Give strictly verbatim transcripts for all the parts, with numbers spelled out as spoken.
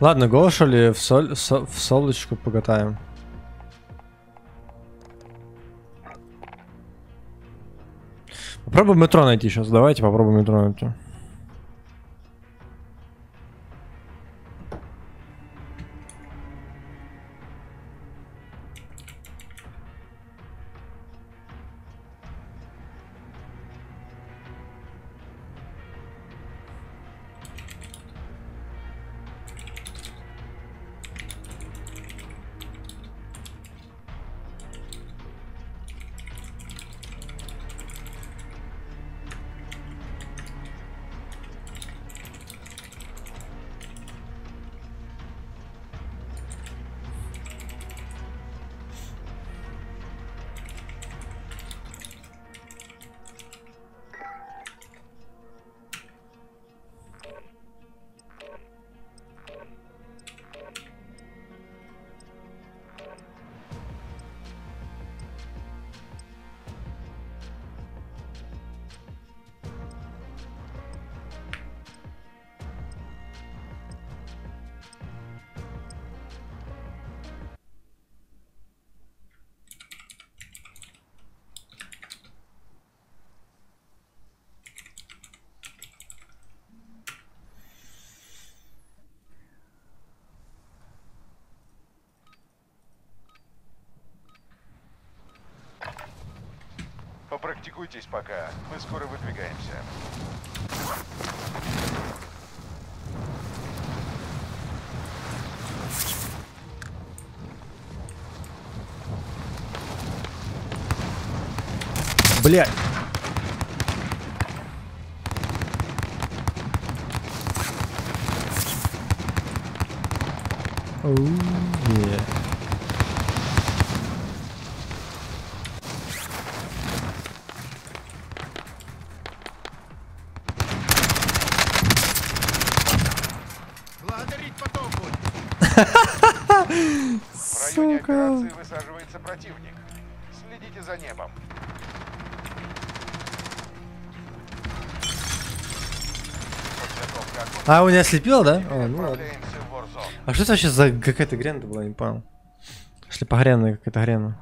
Ладно, го, что ли, в, соль, со, в солочку покатаем. Попробуем метро найти сейчас. Давайте попробуем метро найти. Попрактикуйтесь пока. Мы скоро выдвигаемся. Блядь. Оу, yeah. В районе операции высаживается противник. Следите за небом. А, у меня слепило, да? А, ну ладно. Отправляемся в Warzone. А что это вообще за какая-то грена была, не понял. Шлепогренная какая-то грена.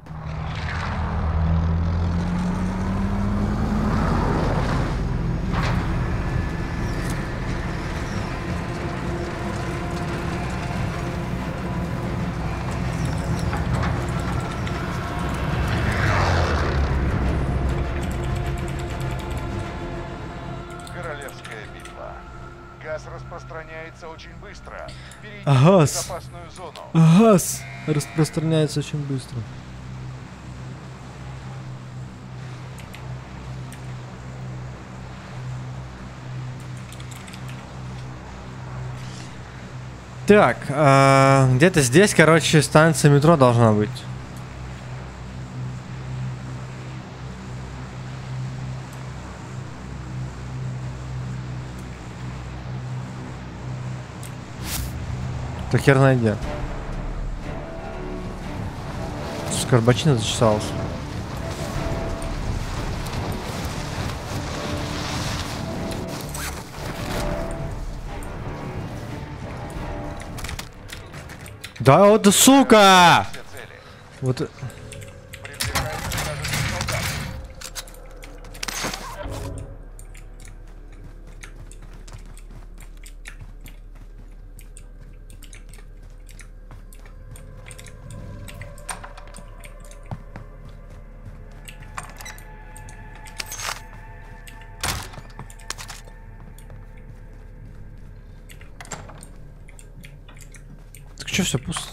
Королевская битва. Газ распространяется очень быстро. Перейдите А в газ? безопасную зону. Газ распространяется очень быстро. Так, а, где-то здесь, короче, станция метро должна быть. То хер найдет. Скорбачина зачесался. Да вот да, сука! Все цели. Вот. Приближается вражеский солдат. Так что все пусто?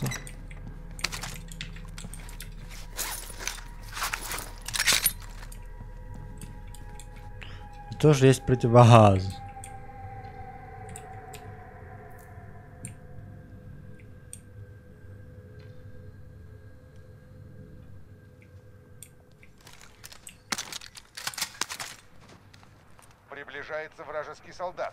И тоже есть противогаз. Приближается вражеский солдат.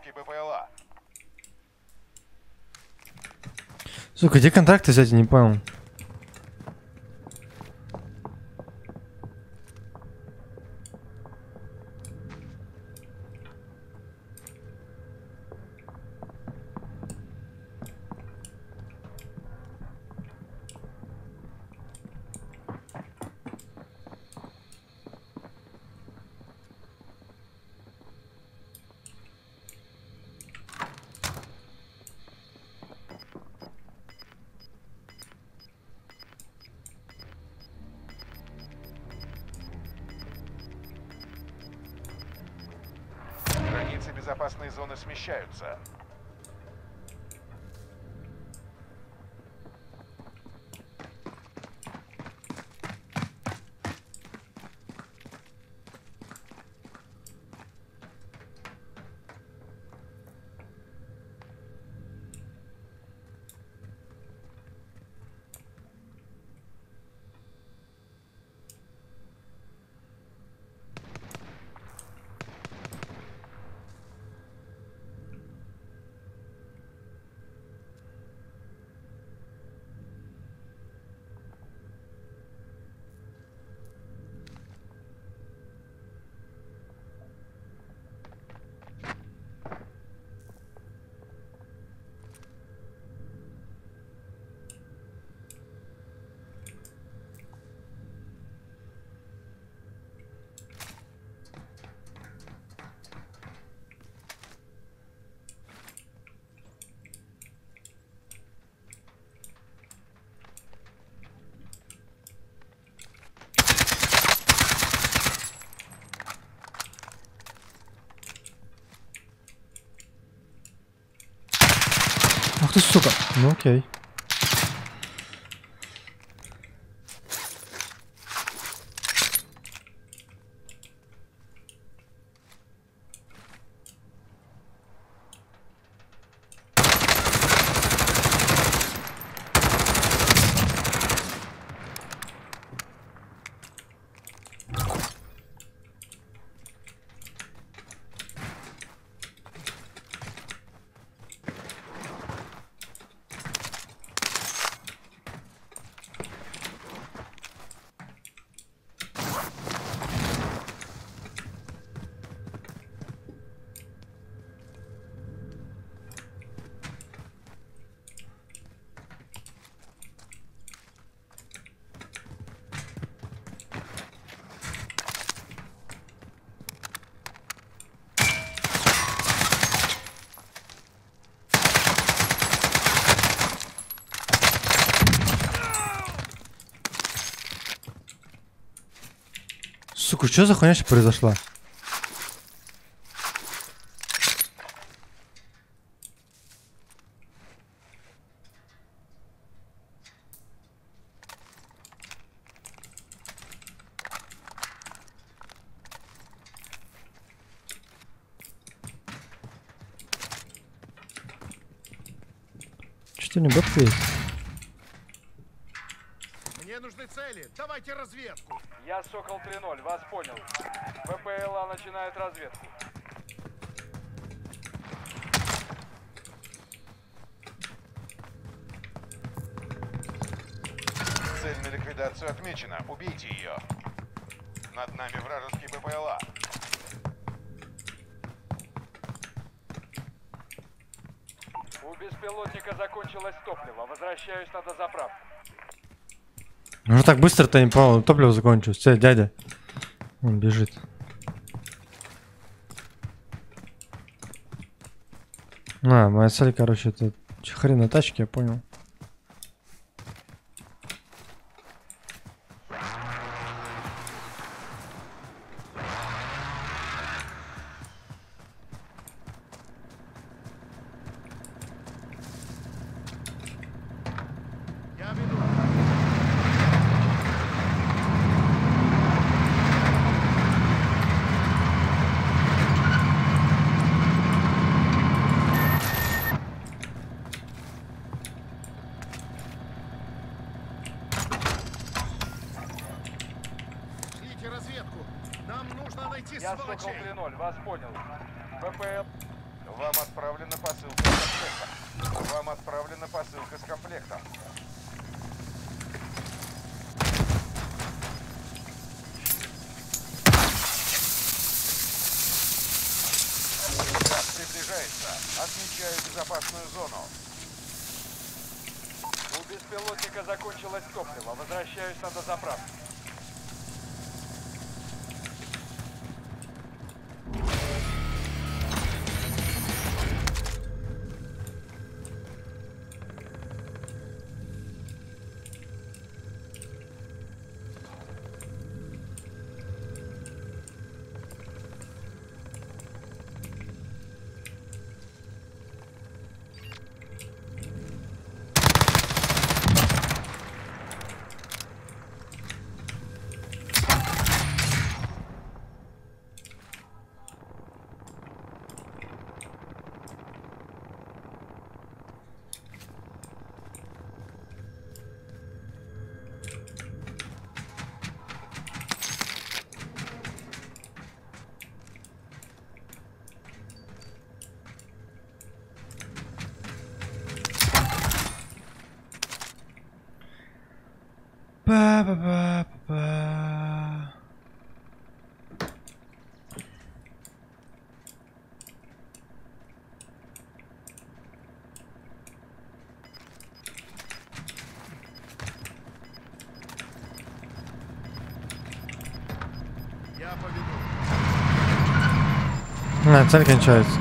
вражеский БПЛА. Сука, где контракты взять, я не понял. Границы безопасной зоны смещаются. Ах ты, сука. Ну окей. Сука, что за хуйня сейчас произошла? Что не бэк есть? Мне нужны цели. Давайте разведку. Я Сокол три ноль, вас понял. БПЛА начинает разведку. Цель на ликвидацию отмечена. Убейте ее. Над нами вражеский БПЛА. У беспилотника закончилось топливо. Возвращаюсь на дозаправку. Ну так быстро-то не понял, топливо закончилось. Все, дядя. Он бежит. А, моя цель, короче, это хрен на тачке, я понял. Я веду. Шлите разведку. Нам нужно найти Я Сокол сволочей. три ноль, вас понял. БПЛ... Вам отправлена посылка с комплектом. Вам отправлена посылка с комплектом. Газ приближается. Отмечаю безопасную зону. У беспилотника закончилось топливо. Возвращаюсь на дозаправку. Па-па-па-па-па. Я поведу. А, цель кончается.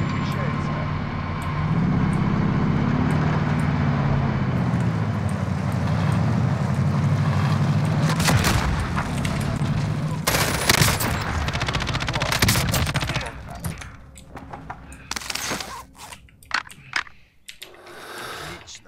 Отлично.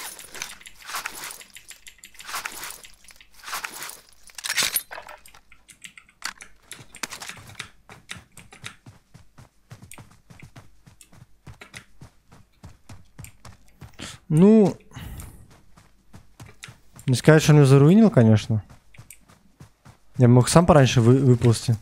Ну, не сказать, что он меня заруинил, конечно. Я мог сам пораньше вы выползти.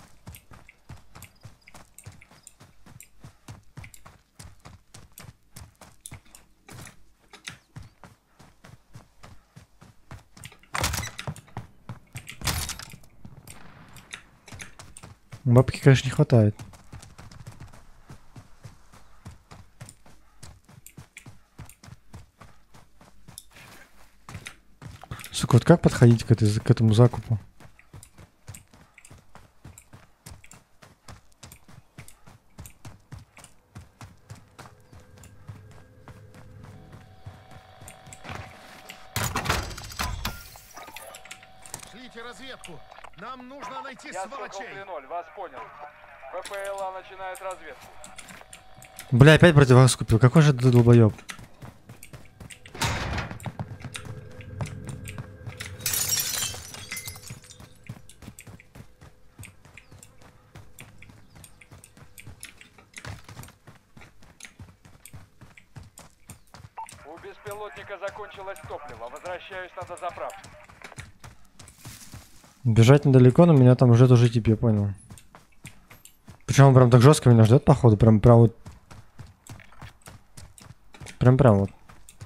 Бабки, конечно, не хватает. Сука, вот как подходить к, этой, к этому закупу? Шлите разведку. Нам нужно найти Я Сокол сволочей. три ноль, вас понял. ВПЛА начинает разведку. Бля, опять противогаз купил. Какой же ты долбоёб? У беспилотника закончилось топливо. Возвращаюсь на дозаправку. Бежать недалеко, но меня там уже тоже тип, я понял. Причем он прям так жестко меня ждет, походу. Прям прям вот. Прям прям вот.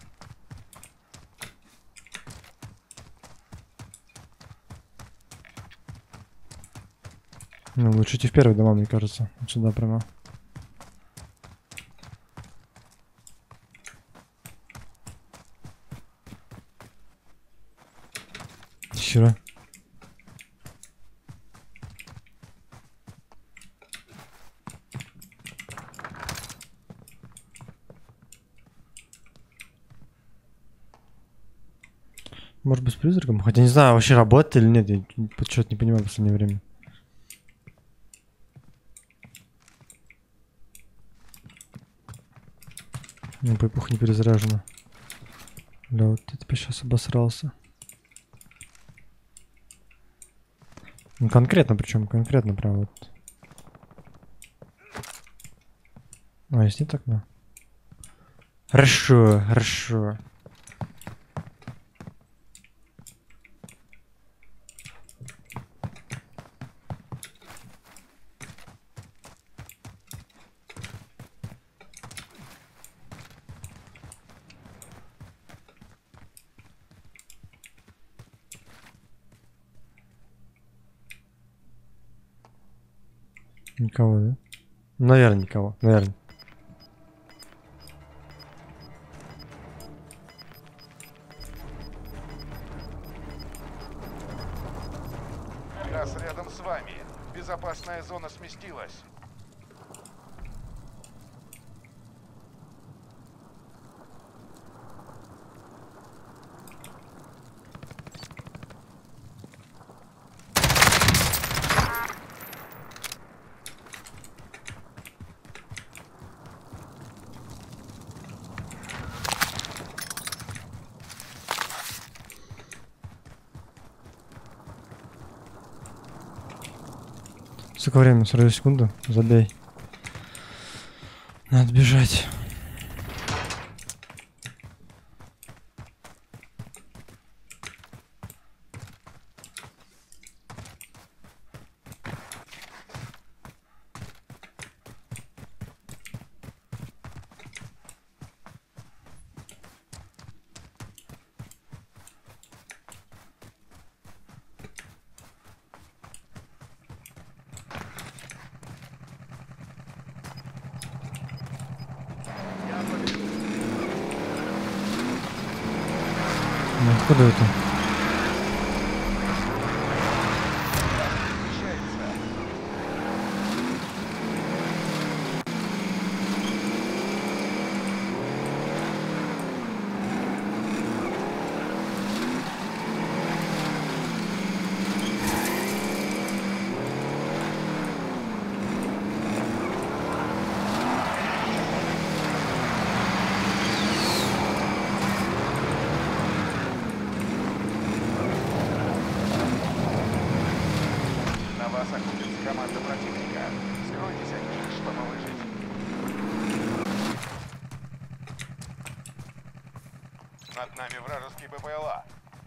Ну, лучше идти в первый дома, мне кажется. Вот сюда прямо. Хера. Может быть, с призраком? Хотя не знаю, вообще работает или нет. Я что-то не понимаю в последнее время. Ну, пойпуха не перезаряжена. Да, вот я теперь сейчас обосрался. Ну, конкретно, причем конкретно прям вот. А, если так, да. Хорошо, хорошо. Никого, да? Наверное, никого. Наверное. Газ рядом с вами. Безопасная зона сместилась. Сколько времени? сорок две секунды. Забей. Надо бежать. Ну, откуда это? На вас охотится команда противника. Скройтесь от них, чтобы выжить. Над нами вражеский БПЛА.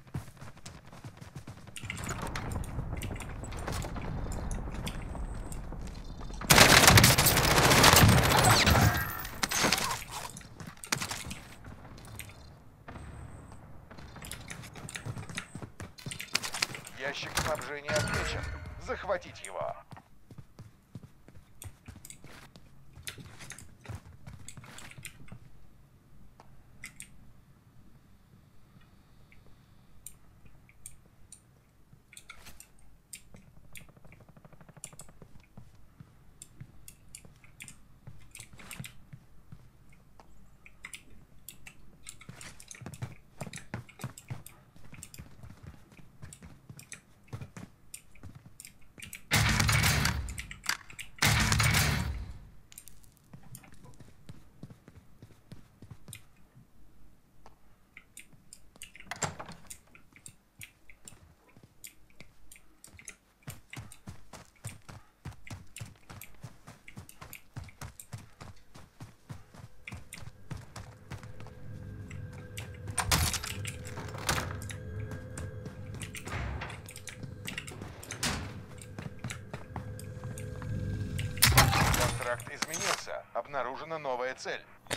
Ящик снабжения отмечен. Захватить его. Контракт изменился. Обнаружена новая цель.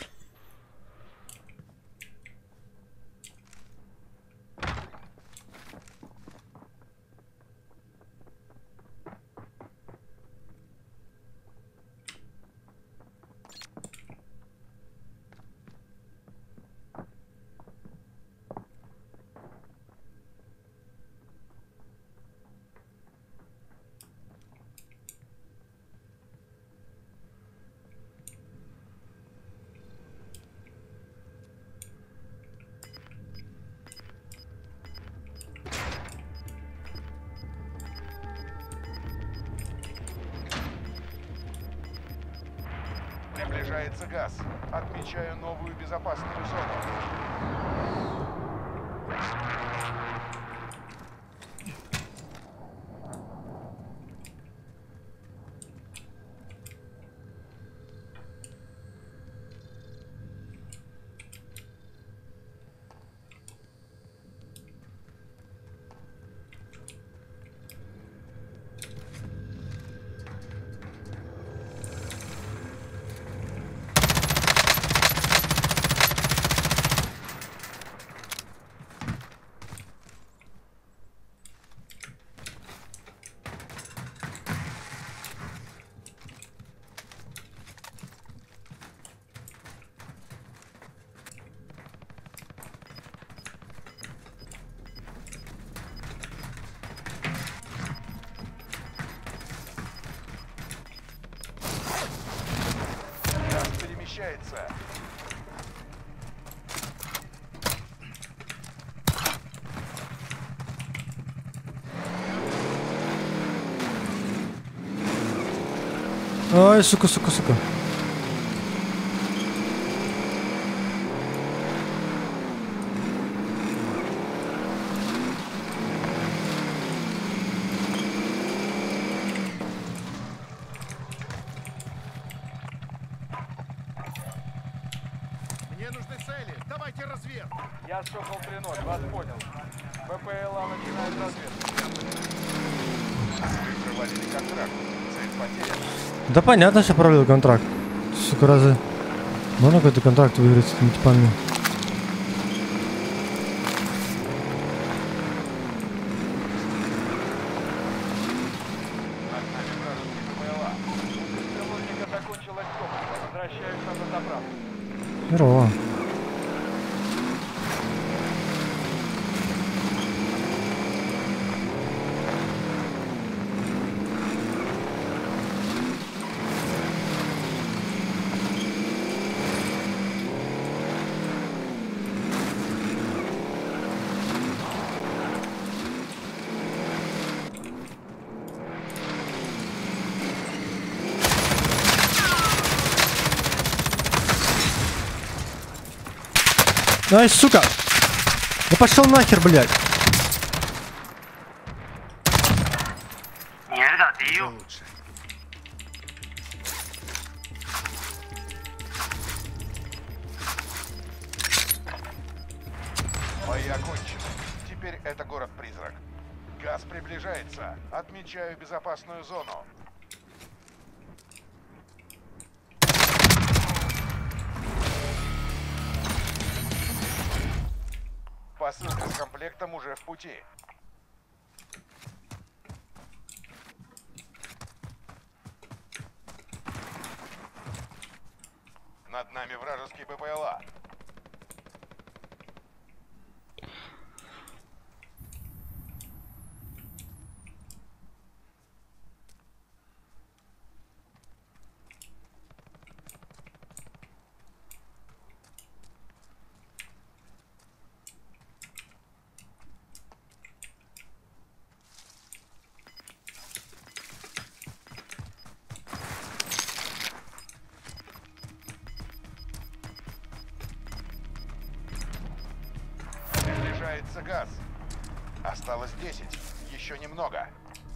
Приближается газ. Отмечаю новую безопасную зону. Ай, сука, сука, сука. Мне нужны цели. Давайте разведку. Я Сокол три ноль, вас понял. ВПЛА начинает разведку. Вы провалили контракт. Цель потеряна. Да понятно, что провалил контракт. Сука, разве... Можно какой-то контракт выиграть с этими типами? Над нами вражеский БПЛА. Заложника закончилась топливо. Возвращаются на заправку. Здорово. Ай, сука! Да пошел нахер, блядь! Лучше. Бои окончены. Теперь это город-призрак. Газ приближается. Отмечаю безопасную зону. Посылка с комплектом уже в пути. Над нами вражеский БПЛА. Приближается газ. Осталось десять. Еще немного.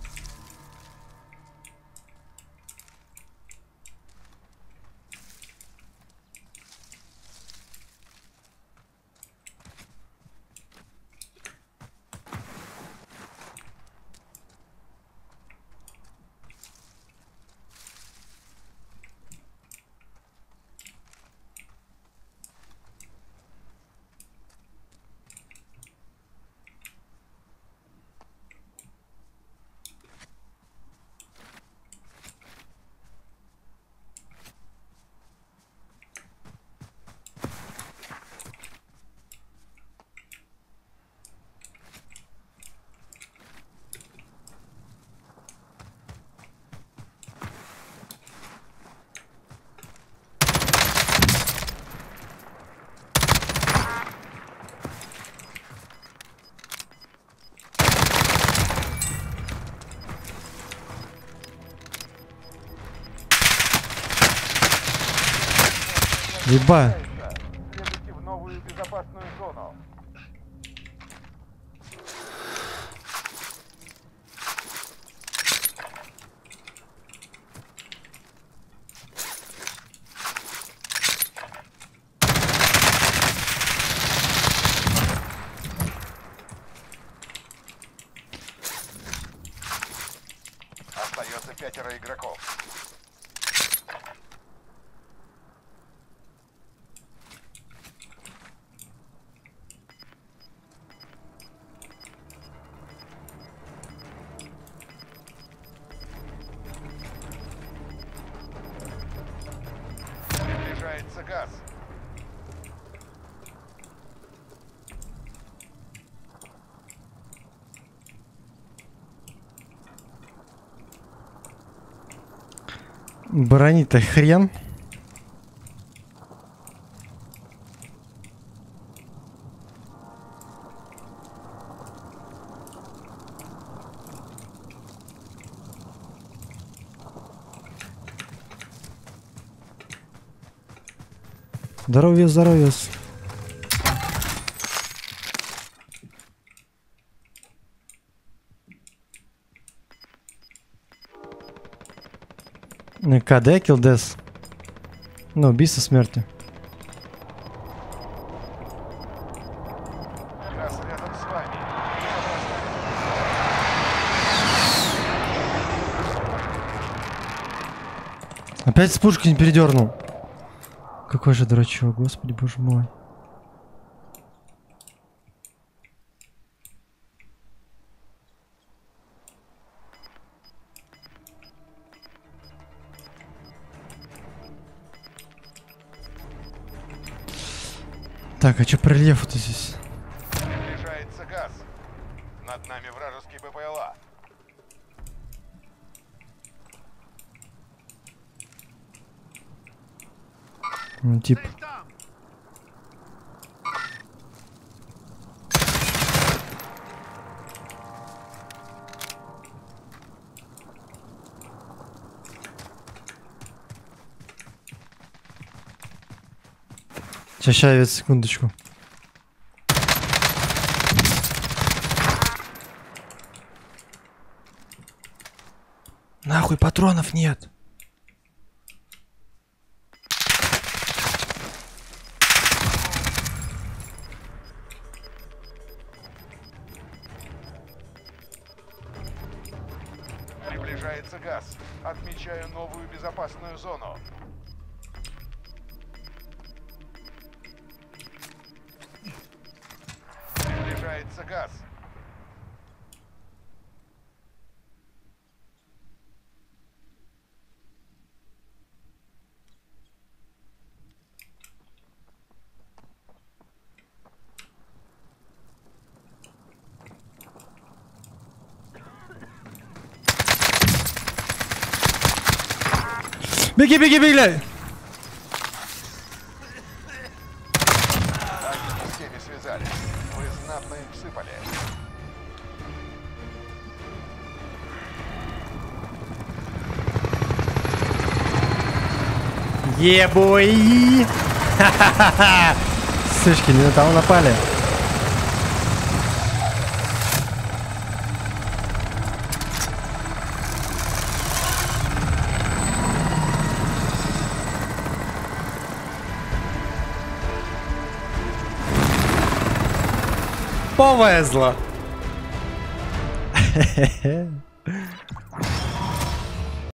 Еба. Следуйте в новую безопасную зону. Остается пятеро игроков. Приближается газ. Бронить-то хрен. Здоровье, здоровье. КД, килдес. Ну, убийство смерти. Газ рядом с вами. Опять с пушки не передернул. Какой же дурачок, господи, боже мой. Так, а что по рельефу-то здесь? Приближается газ. Над нами вражеский БПЛА. Ну, тип. Цель там! Сейчас, сейчас, секундочку. Нахуй патронов нет. Приближается газ. Отмечаю новую безопасную зону. Приближается газ. Беги, беги, беги! Они с теми связались. Вы знатно их всыпали. Ебой! Ха-ха-ха! Сучки, не на того напали. Повезло.